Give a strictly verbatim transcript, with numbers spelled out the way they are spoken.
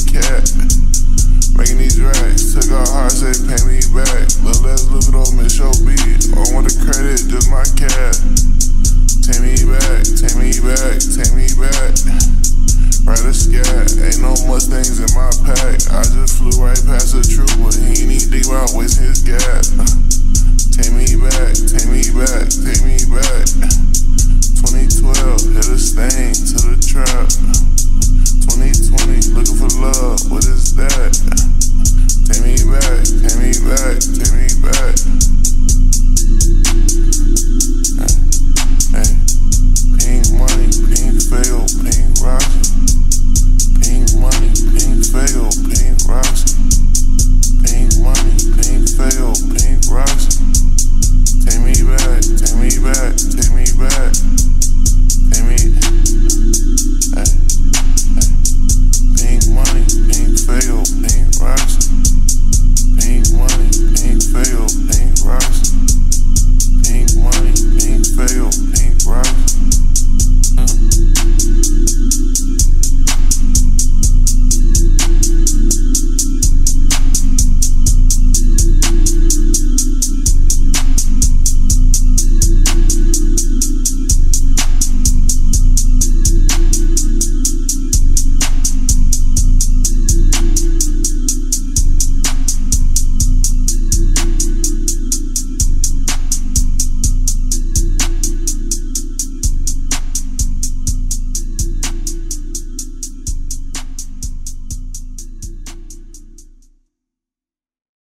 cat. Making these racks, took out hard, say pay me back. Little less look it on miss your beat. I want the credit, just my cat. Take me back, take me back, take me back. Right a scat, ain't no Mustangs in my pack. I just flew right past the trooper, he ain't even think about wasting his gas. Take me back, take me back, take me back. twenty twelve, hit a stain to the trap.